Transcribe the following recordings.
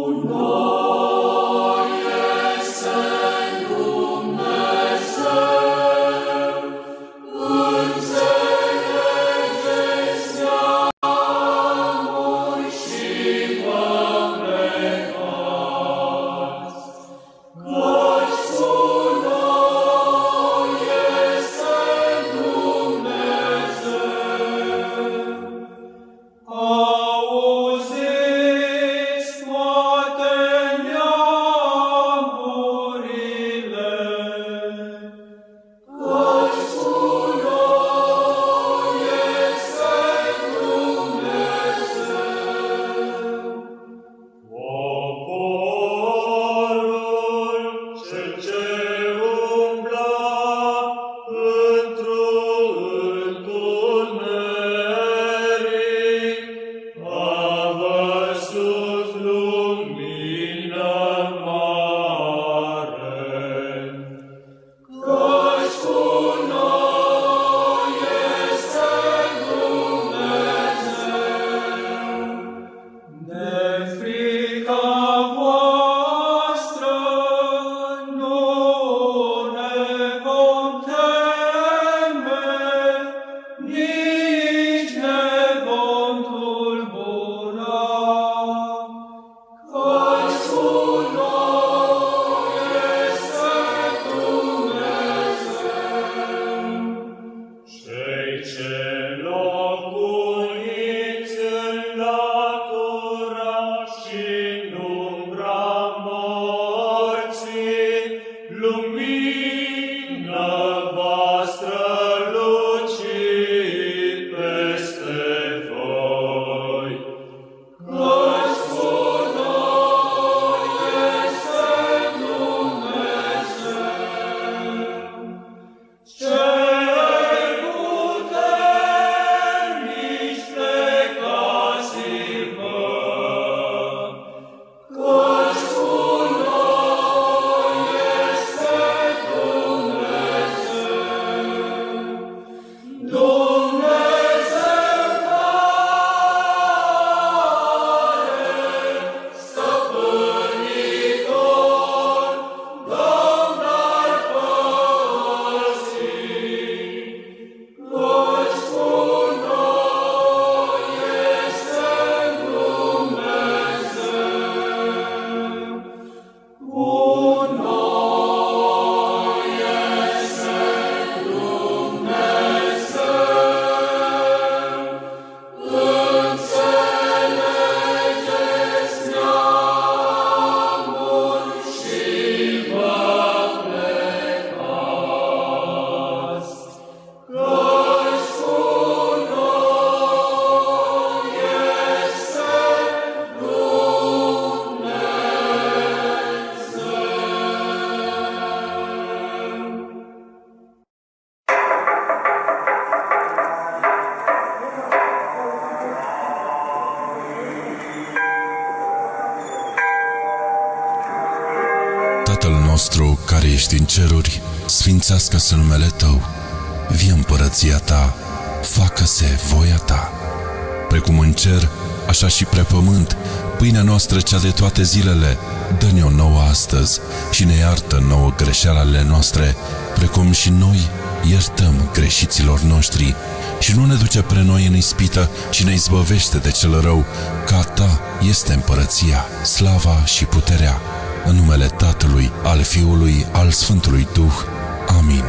Tatăl nostru care ești în ceruri, sfințească-se numele Tău, vie împărăția Ta, facă-se voia Ta, precum în cer, așa și pe pământ. Pâinea noastră cea de toate zilele, dă-ne-o nouă astăzi și ne iartă nouă greșelile noastre, precum și noi iertăm greșiților noștri. Și nu ne duce pre noi în ispită, ci ne izbăvește de cel rău, că a Ta este împărăția, slava și puterea, în numele Tatălui, al Fiului, al Sfântului Duh. Amin.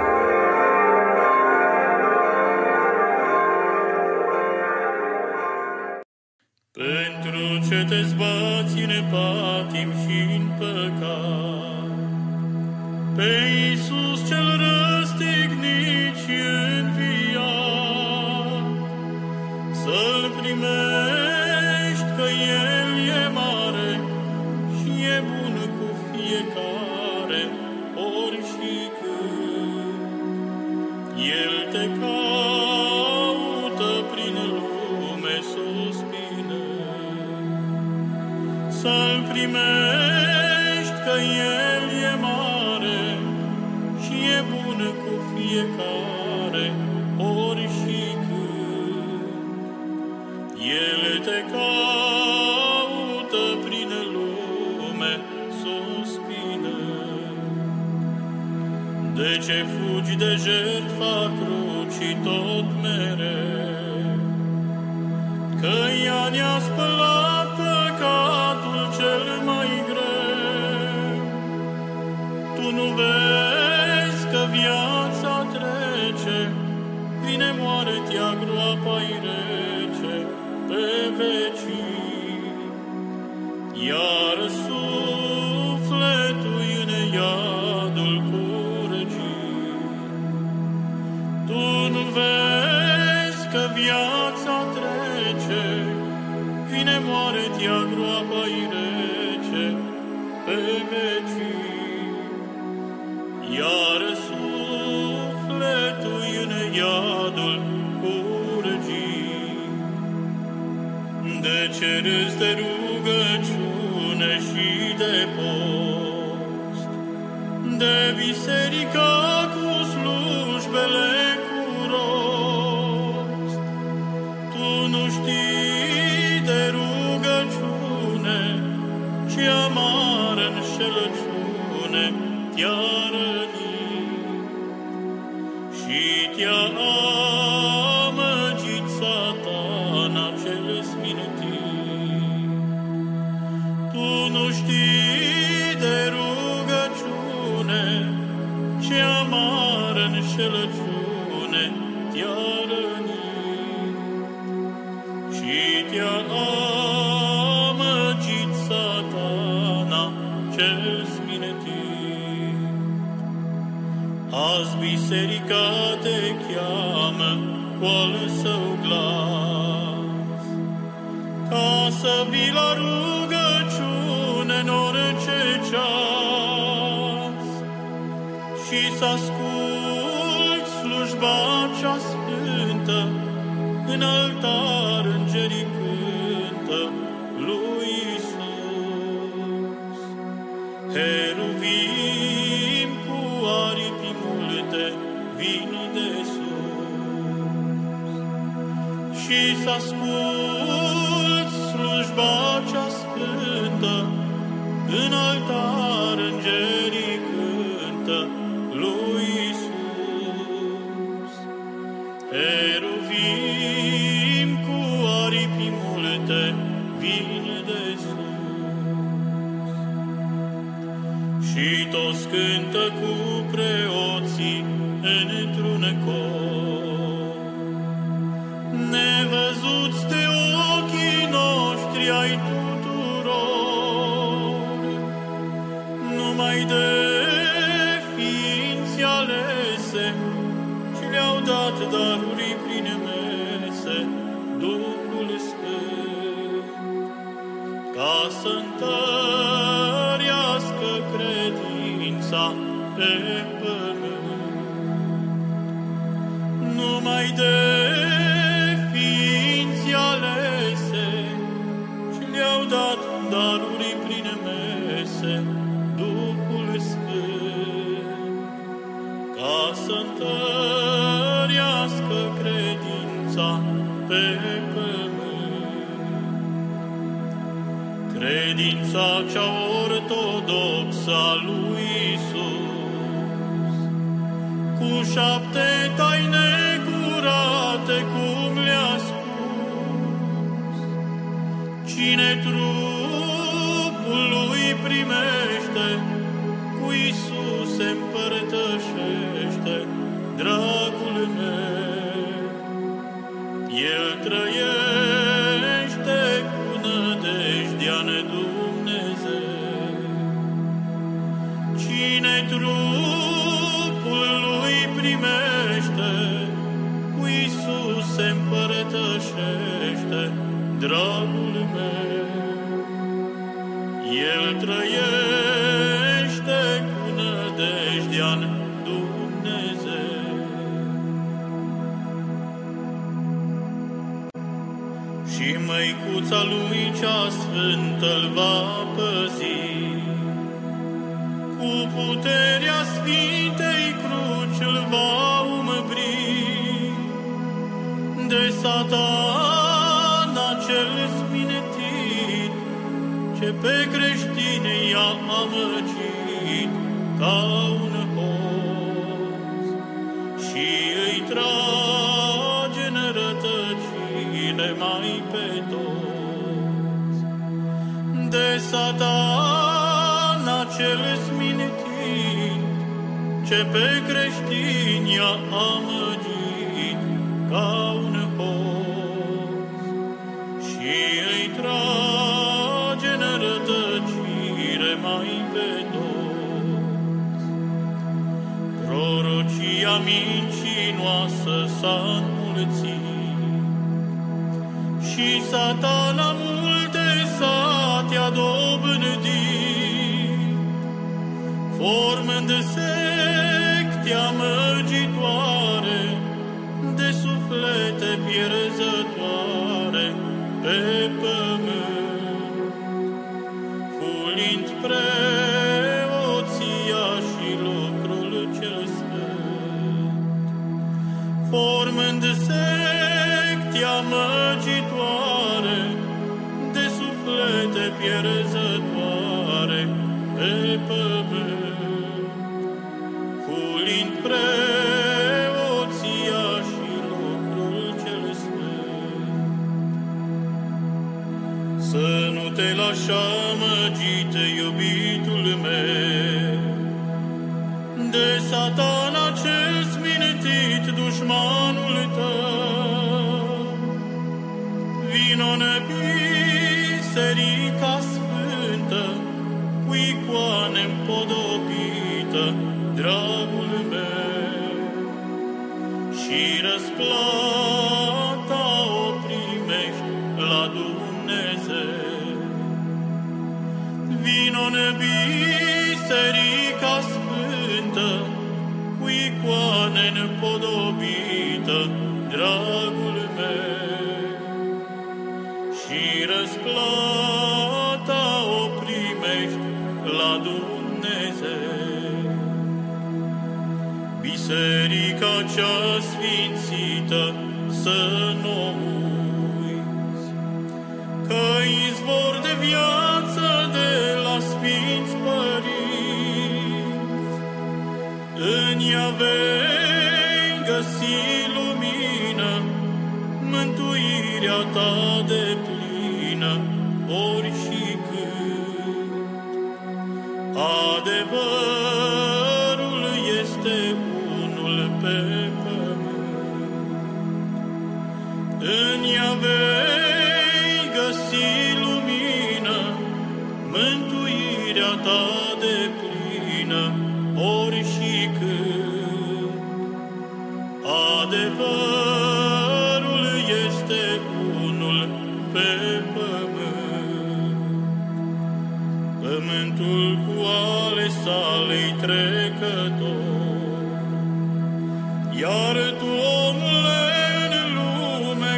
Pentru ce te zbați în patim și în păcat, pe Iisus cel răstignit și înviat, să-L primești, că El e mare și e bun cu fiecare, ori și când. El te caută prin lume suspină, să-L primești, că El e mare și e bun cu fiecare, ori și când. El te caută prin lume fugi de jertfa crucii tot mereu, că ea ne-a spălat păcatul cel mai greu. Tu nu vezi că viața trece, vine moartea groapa-i rece pe vecii, iar sufletul în iadul curgii. Tu nu vezi că viața trece, vine moartea groapa-i rece pe vecii, iar sufletul în iadul curgii. De ce râzi de rugăciune și de post, de biserica cu slujbele cu rost? Tu nu știi de rugăciune, ce amară înșelăciune te-a rănit și te-a amăgit Satana cel smintit. Tu nu știi de rugăciune, ce amară înșelăciune te-a rănit și te-a amăgit Satana cel smintit. Azi biserica te cheamă cu al său glas, ca să vii la rugăciune în orice ceas și să asculți slujba cea sfântă, în altar îngerii cântă lui Iisus. Heruvim cu aripi multe vin de sus și să asculți slujba cea sfântă, în altar îngerii cântă lui Iisus. Heruvim cu aripi multe vin de sus și toți cântă cu preoții într-un cor. Nevăzuți de ochii noștri ai tuturor, numai de ființi alese, și le-au dat daruri prin mese Duhul Sfânt, ca să întărească credința pe pământ. Numai de ființi alese, și le-au dat daruri prin mese Duhul Sfânt, ca să întărească credința pe pământ. Credința cea ortodoxă a lui Iisus, cu 7 taine curate cum le-a spus. Cine trupul lui primește, cu Iisus se împărtășește, dragul meu. El trăiește cu nădejdea-n Dumnezeu. Cine trupul lui primește, cu Iisus se împărtășește, dragul meu. El trăiește cu nădejdea-n Dumnezeu. Și măicuța lui cea sfântă-l va păzi, cu puterea Sfintei Cruci îl va umbri, de Satana cel sminetit, ce pe creștini i-a amăgit ca un hoț. rătăcire mai pe toți. De Satana cel smintit, ce pe creștini a amăgit ca un hoț și îi trage în rătăcire mai pe toți. Prorocia mincinoasă s-a înmulțit și Satana multe sate-a dobândit, formând secte amăgitoare de suflete pierzătoare pe pământ, hulind preoția și lucrul cel sfânt, formând secte amăgitoare de suflete pierzătoare pe pământ, hulind preoția și lucrul cel sfânt. Să nu te lași amăgit, iubitul meu, de Satana cel smintit, dușmanul tău. Vino-n biserica sfântă, cu icoane împodobită, dragul meu, și răsplata o primești la Dumnezeu. Vino-n biserica sfântă, cu icoane împodobită, dragul meu, și răsplata o primești la Dumnezeu. Biserica cea sfințită să nu uiți, că izvor de viață de la sfinți părinți, în ea vei găsi lumină, mântuirea ta deplină, ori și când. Adevărul este unul pe pământ, în ea vei găsi lumină, mântuirea ta deplină, ori și când. Adevărul este unul pe pământ. Pământul cu ale sale-i trecător, iar tu, omule, în lume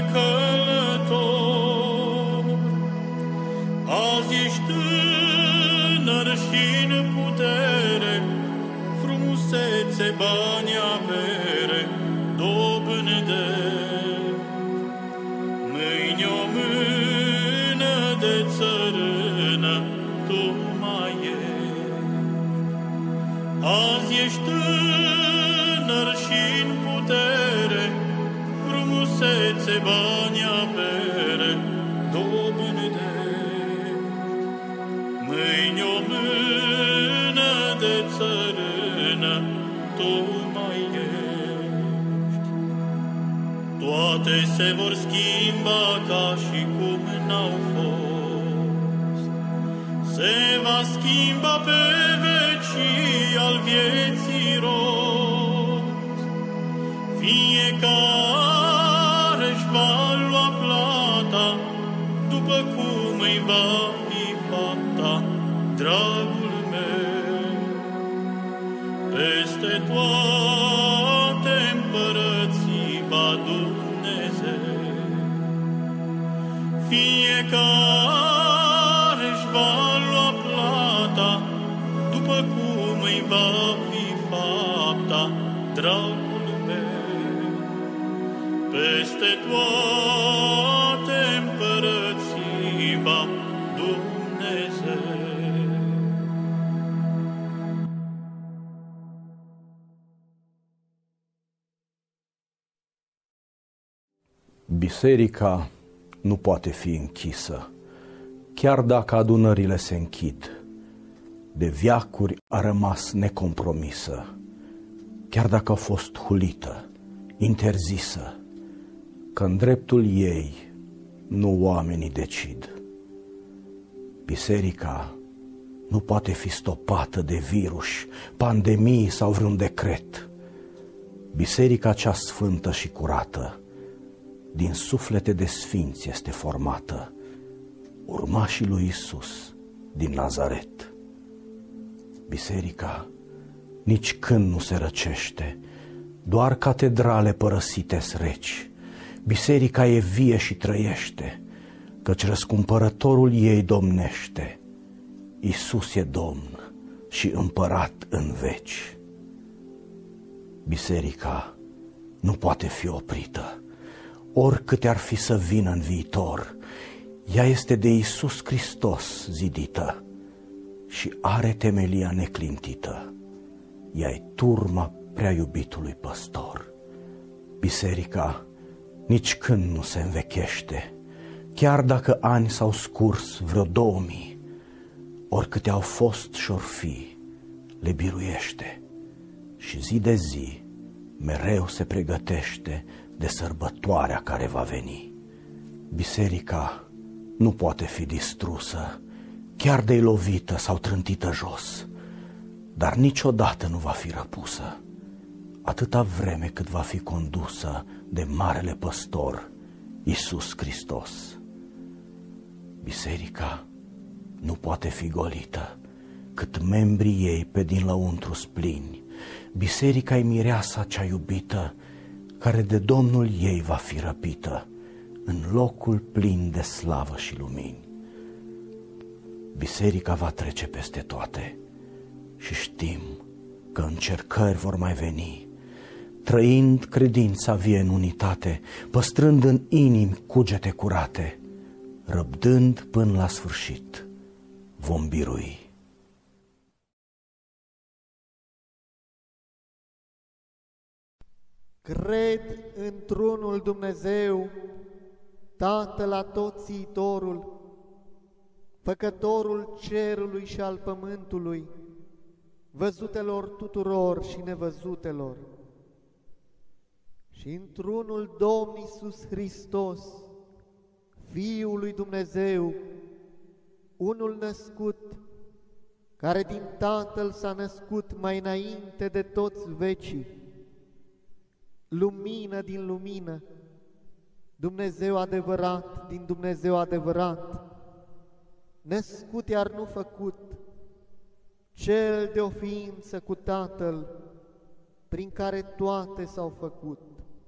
călător, azi ești tânăr și-n putere, frumusețe, bani, avere, dobândești. Mâine o mână de țărână tu mai ești. Azi ești tânăr și-n putere, frumusețe, bani, avere, dobândești. Mâine o mână de țărână tu mai ești. Toate se vor schimba ca și cum n-au fost. Se va schimba pe vecii al vieții rost. Fiecare își va lua plata după cum îi va fi fapta, dragul meu. Peste toate împărății va Dumnezeu. Fiecare își va lua plata după cum îi va fi fapta, dragul meu. Peste toate împărății va Dumnezeu. Biserica nu poate fi închisă, chiar dacă adunările se închid. De veacuri a rămas necompromisă, chiar dacă a fost hulită, interzisă, că în dreptul ei nu oamenii decid. Biserica nu poate fi stopată de virus, pandemii sau vreun decret. Biserica cea sfântă și curată, din suflete de sfinți este formată, urmașii lui Iisus din Nazaret. Biserica nici când nu se răcește, doar catedrale părăsite-s reci. Biserica e vie și trăiește, căci răscumpărătorul ei domnește. Iisus e Domn și împărat în veci. Biserica nu poate fi oprită, oricâte ar fi să vină în viitor. Ea este de Iisus Hristos zidită și are temelia neclintită. Ea-i turma prea iubitului păstor. Biserica nici când nu se învechește, chiar dacă ani s-au scurs vreo 2000, oricâte au fost și-or fi, le biruiește și zi de zi mereu se pregătește de sărbătoarea care va veni. Biserica nu poate fi distrusă, chiar de-i lovită sau trântită jos, dar niciodată nu va fi răpusă, atâta vreme cât va fi condusă de Marele Păstor, Iisus Hristos. Biserica nu poate fi golită, cât membrii ei pe din lăuntru plini. Biserica e mireasa cea iubită, care de Domnul ei va fi răpită, în locul plin de slavă și lumini. Biserica va trece peste toate și știm că încercări vor mai veni. Trăind credința vie în unitate, păstrând în inimi cugete curate, răbdând până la sfârșit, vom birui. Cred într-unul Dumnezeu, Tatăl Atotțiitorul, Făcătorul cerului și al pământului, văzutelor tuturor și nevăzutelor, și într-unul Domn Iisus Hristos, Fiul lui Dumnezeu, unul născut, care din Tatăl s-a născut mai înainte de toți vecii, lumină din lumină, Dumnezeu adevărat din Dumnezeu adevărat, născut iar nu făcut, Cel de o ființă cu Tatăl, prin care toate s-au făcut,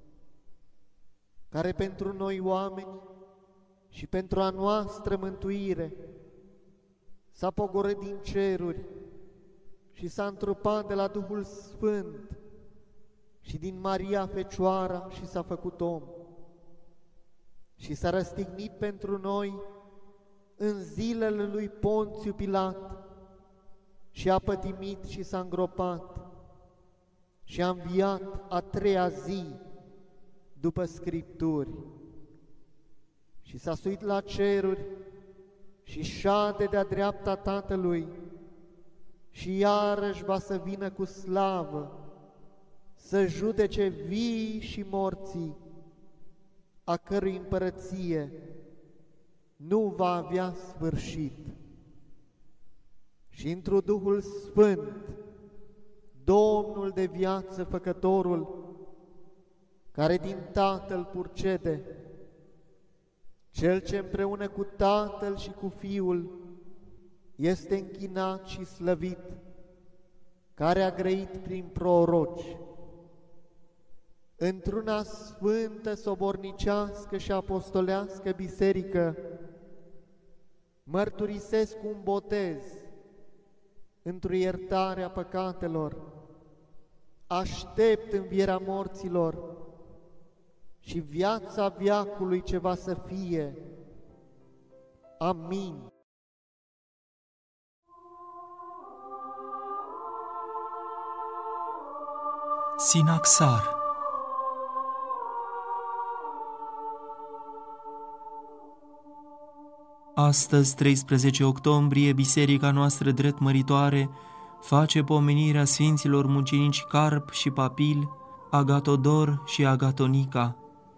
care pentru noi oameni și pentru a noastră mântuire s-a pogorât din ceruri și s-a întrupat de la Duhul Sfânt și din Maria Fecioara și s-a făcut om și s-a răstignit pentru noi în zilele lui Ponțiu Pilat și a pătimit și s-a îngropat și a înviat a treia zi după Scripturi și s-a suit la ceruri și șade de-a dreapta Tatălui și iarăși va să vină cu slavă să judece vii și morții, a cărui împărăție nu va avea sfârșit. Și întru Duhul Sfânt, Domnul de viață Făcătorul, care din Tatăl purcede, Cel ce împreună cu Tatăl și cu Fiul este închinat și slăvit, care a grăit prin proroci, într-una sfântă, sobornicească și apostolească biserică, mărturisesc un botez într-o iertare a păcatelor, aștept învierea morților și viața veacului ce va să fie. Amin. Sinaxar. Astăzi, 13 octombrie, biserica noastră drept măritoare face pomenirea sfinților mucenici Carp și Papil, Agatodor și Agatonica.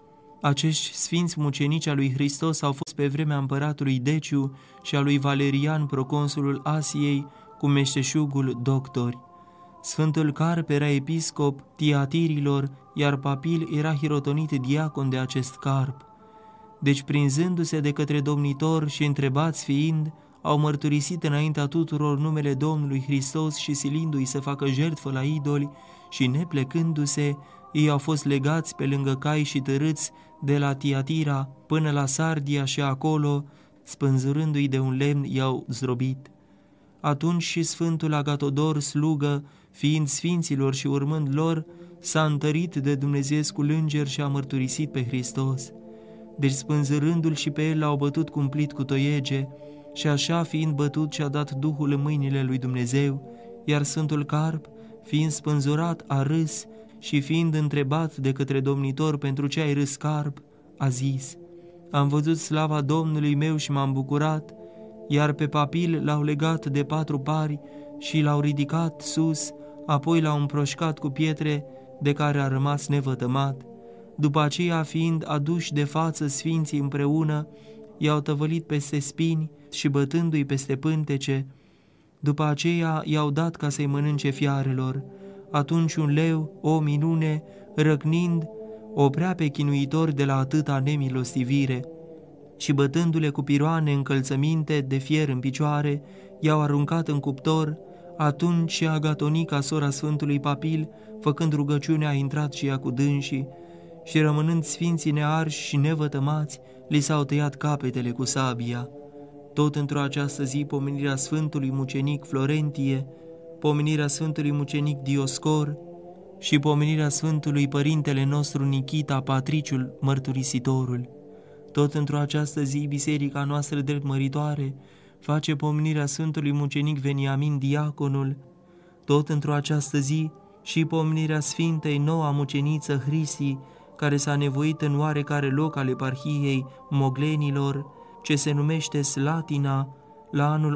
Acești sfinți mucenici al lui Hristos au fost pe vremea împăratului Deciu și a lui Valerian, proconsulul Asiei, cu meșteșugul doctori. Sfântul Carp era episcop Tiatirilor, iar Papil era hirotonit diacon de acest Carp. Deci, prinzându-se de către domnitor și întrebați fiind, au mărturisit înaintea tuturor numele Domnului Hristos și silindu-i să facă jertfă la idoli și neplecându-se, ei au fost legați pe lângă cai și târâți de la Tiatira până la Sardia și acolo, spânzurându-i de un lemn, i-au zdrobit. Atunci și Sfântul Agatodor, slugă, fiind sfinților și urmând lor, s-a întărit de Dumnezeescul înger și a mărturisit pe Hristos. Deci, spânzurându-l și pe el, l-au bătut cumplit cu toiege și așa, fiind bătut, și-a dat Duhul în mâinile lui Dumnezeu, iar Sfântul Carp, fiind spânzurat, a râs și fiind întrebat de către domnitor pentru ce ai râs, Carp, a zis: am văzut slava Domnului meu și m-am bucurat. Iar pe Papil l-au legat de 4 pari și l-au ridicat sus, apoi l-au împroșcat cu pietre, de care a rămas nevătămat. După aceea, fiind aduși de față sfinții împreună, i-au tăvălit peste spini și bătându-i peste pântece. După aceea i-au dat ca să-i mănânce fiarelor. Atunci un leu, o minune, răcnind, oprea pe chinuitori de la atâta nemilostivire și bătându-le cu piroane încălțăminte de fier în picioare, i-au aruncat în cuptor. Atunci și Agatonica, sora Sfântului Papil, făcând rugăciune, a intrat și ea cu dânsii și, rămânând sfinții nearși și nevătămați, li s-au tăiat capetele cu sabia. Tot într-o această zi, pomenirea Sfântului Mucenic Florentie, pomenirea Sfântului Mucenic Dioscor și pomenirea Sfântului Părintele nostru Nichita, Patriciul Mărturisitorul. Tot într-o această zi, biserica noastră drept măritoare face pomenirea Sfântului Mucenic Veniamin Diaconul. Tot într-o această zi și pomenirea Sfintei Noua Muceniță Hrisii, care s-a nevoit în oarecare loc al eparhiei moglenilor, ce se numește Slatina, la anul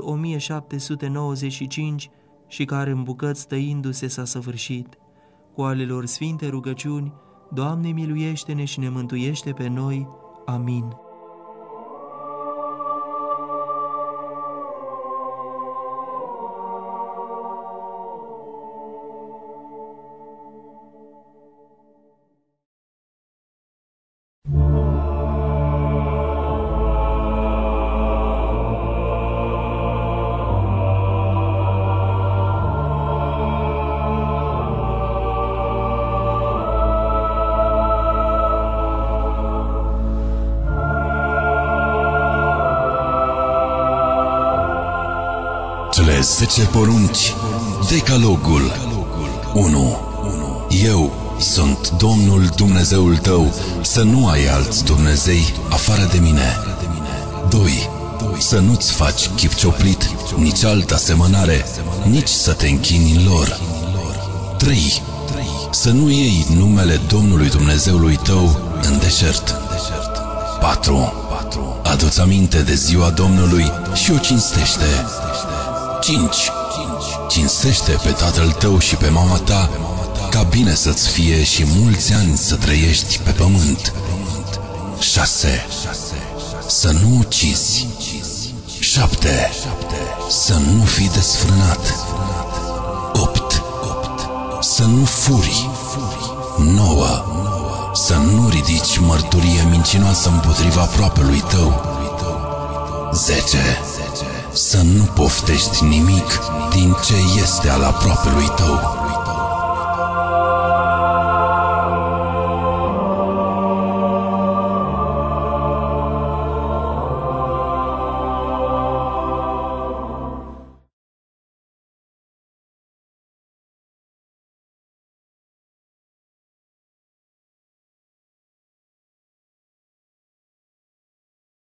1795 și care în bucăți tăindu-se s-a săvârșit. Cu ale lor sfinte rugăciuni, Doamne, miluiește-ne și ne mântuiește pe noi. Amin. Cele 10 porunci, Decalogul 1. Eu sunt Domnul Dumnezeul tău, să nu ai alți Dumnezei afară de mine. 2. Să nu-ți faci chip cioplit, nici altă asemănare, nici să te închini în lor. 3. Să nu iei numele Domnului Dumnezeului tău în deșert. 4. Adu-ți aminte de ziua Domnului și o cinstește. 5. Cinstește pe tatăl tău și pe mama ta, ca bine să-ți fie și mulți ani să trăiești pe pământ. 6. Să nu ucizi. 7. Să nu fii desfrânat. 8. Să nu furi. 9. Să nu ridici mărturie mincinoasă împotriva aproapelui tău. 10. Să nu poftești nimic din ce este al aproapelui tău.